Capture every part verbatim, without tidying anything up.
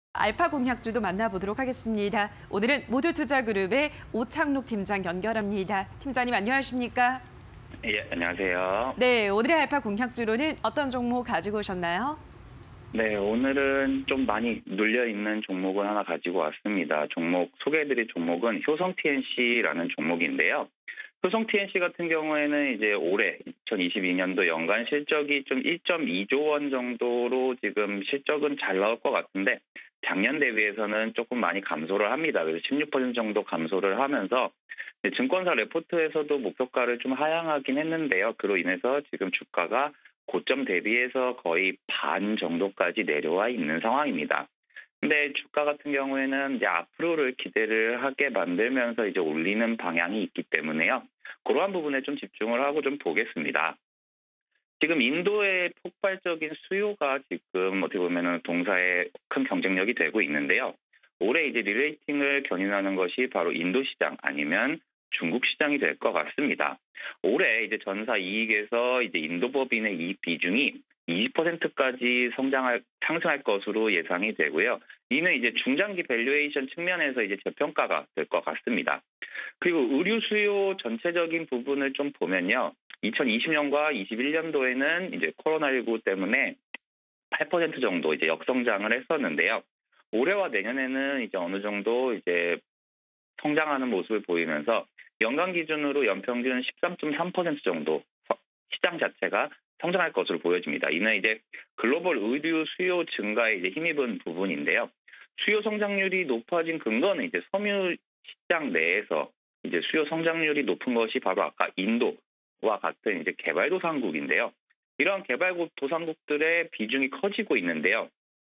알파 공약주도 만나보도록 하겠습니다. 오늘은 모두투자그룹의 오창록 팀장 연결합니다. 팀장님 안녕하십니까? 예, 안녕하세요. 네, 오늘의 알파 공약주로는 어떤 종목 가지고 오셨나요? 네, 오늘은 좀 많이 눌려있는 종목을 하나 가지고 왔습니다. 종목, 소개해드릴 종목은 효성 티엔씨라는 종목인데요. 효성 티엔씨 같은 경우에는 이제 올해 이천이십이 년도 연간 실적이 좀 일 점 이조 원 정도로 지금 실적은 잘 나올 것 같은데 작년 대비해서는 조금 많이 감소를 합니다. 그래서 십육 퍼센트 정도 감소를 하면서 증권사 레포트에서도 목표가를 좀 하향하긴 했는데요. 그로 인해서 지금 주가가 고점 대비해서 거의 반 정도까지 내려와 있는 상황입니다. 근데 주가 같은 경우에는 이제 앞으로를 기대를 하게 만들면서 이제 올리는 방향이 있기 때문에요. 그러한 부분에 좀 집중을 하고 좀 보겠습니다. 지금 인도의 폭발적인 수요가 지금 어떻게 보면은 동사에 큰 경쟁력이 되고 있는데요. 올해 이제 리레이팅을 견인하는 것이 바로 인도 시장 아니면 중국 시장이 될 것 같습니다. 올해 이제 전사 이익에서 이제 인도 법인의 이익 비중이 이십 퍼센트까지 성장할 상승할 것으로 예상이 되고요. 이는 이제 중장기 밸류에이션 측면에서 이제 저평가가 될 것 같습니다. 그리고 의류 수요 전체적인 부분을 좀 보면요. 이천이십 년과 이십일 년도에는 이제 코로나십구 때문에 팔 퍼센트 정도 이제 역성장을 했었는데요. 올해와 내년에는 이제 어느 정도 이제 성장하는 모습을 보이면서 연간 기준으로 연평균 십삼 점 삼 퍼센트 정도 시장 자체가 성장할 것으로 보여집니다. 이는 이제 글로벌 의류 수요 증가에 이제 힘입은 부분인데요. 수요 성장률이 높아진 근거는 이제 섬유 시장 내에서 이제 수요 성장률이 높은 것이 바로 아까 인도와 같은 이제 개발도상국인데요. 이런 개발도상국들의 비중이 커지고 있는데요.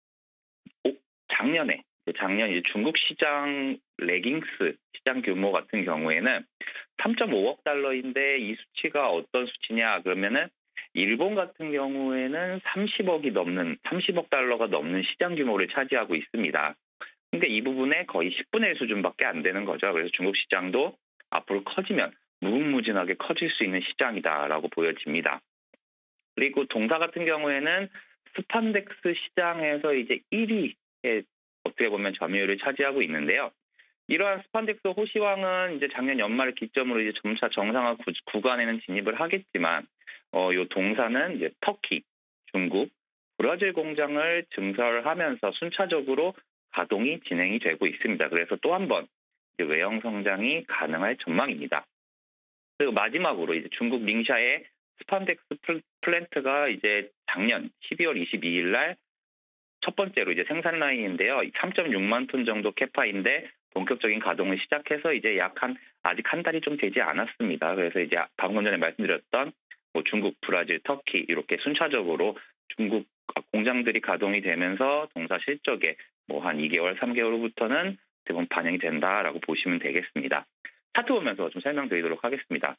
작년에 작년 이제 중국 시장 레깅스 시장 규모 같은 경우에는 삼 점 오억 달러인데 이 수치가 어떤 수치냐 그러면은 일본 같은 경우에는 삼십억이 넘는 삼십억 달러가 넘는 시장 규모를 차지하고 있습니다. 근데 이 부분에 거의 십분의 일 수준밖에 안 되는 거죠. 그래서 중국 시장도 앞으로 커지면 무궁무진하게 커질 수 있는 시장이다라고 보여집니다. 그리고 동사 같은 경우에는 스판덱스 시장에서 이제 일 위에 어떻게 보면 점유율을 차지하고 있는데요. 이러한 스판덱스 호시황은 이제 작년 연말을 기점으로 이제 점차 정상화 구, 구간에는 진입을 하겠지만, 어, 요 동사는 이제 터키, 중국, 브라질 공장을 증설하면서 순차적으로 가동이 진행이 되고 있습니다. 그래서 또 한 번 외형 성장이 가능할 전망입니다. 그리고 마지막으로 이제 중국 닝샤의 스판덱스 플랜트가 이제 작년 십이월 이십이일 날 첫 번째로 이제 생산 라인인데요. 삼 점 육만 톤 정도 캐파인데 본격적인 가동을 시작해서 이제 약 한 아직 한 달이 좀 되지 않았습니다. 그래서 이제 방금 전에 말씀드렸던 뭐 중국, 브라질, 터키 이렇게 순차적으로 중국 공장들이 가동이 되면서 동사 실적에 뭐 한 이 개월, 삼 개월 후부터는 대부분 반영이 된다라고 보시면 되겠습니다. 차트 보면서 좀 설명드리도록 하겠습니다.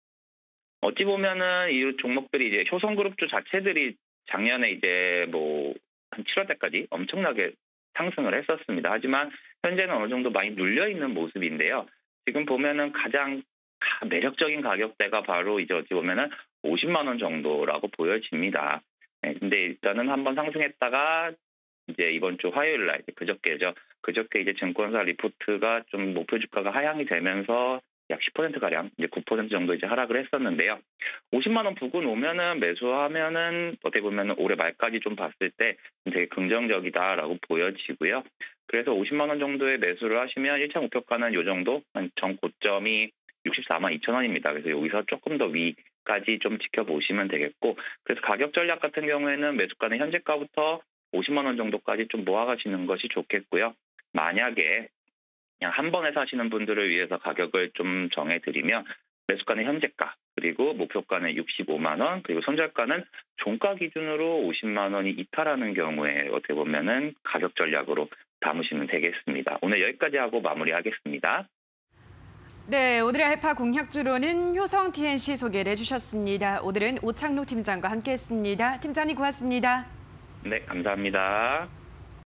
어찌 보면은 이 종목들이 이제 효성그룹주 자체들이 작년에 이제 뭐 한 칠월 때까지 엄청나게 상승을 했었습니다. 하지만 현재는 어느 정도 많이 눌려있는 모습인데요. 지금 보면은 가장 매력적인 가격대가 바로 이제 어찌 보면은 오십만 원 정도라고 보여집니다. 네, 근데 일단은 한번 상승했다가 이제 이번 주 화요일 날 그저께죠. 그저께 이제 증권사 리포트가 좀 목표 주가가 하향이 되면서 약 십 퍼센트 가량 이제 구 퍼센트 정도 이제 하락을 했었는데요. 오십만 원 부근 오면은 매수하면은 어떻게 보면은 올해 말까지 좀 봤을 때 되게 긍정적이다라고 보여지고요. 그래서 오십만 원 정도의 매수를 하시면 일 차 목표가는 요 정도 전 고점이 육십사만 이천 원입니다. 그래서 여기서 조금 더 위까지 좀 지켜보시면 되겠고, 그래서 가격 전략 같은 경우에는 매수가는 현재가부터 오십만 원 정도까지 좀 모아가시는 것이 좋겠고요. 만약에 그냥 한 번에 사시는 분들을 위해서 가격을 좀 정해드리면 매수가는 현재가, 그리고 목표가는 육십오만 원, 그리고 손절가는 종가 기준으로 오십만 원이 이탈하는 경우에 어떻게 보면은 가격 전략으로 담으시면 되겠습니다. 오늘 여기까지 하고 마무리하겠습니다. 네, 오늘의 알파 공약주로는 효성 티엔씨 소개를 해주셨습니다. 오늘은 오창록 팀장과 함께했습니다. 팀장님 고맙습니다. 네, 감사합니다.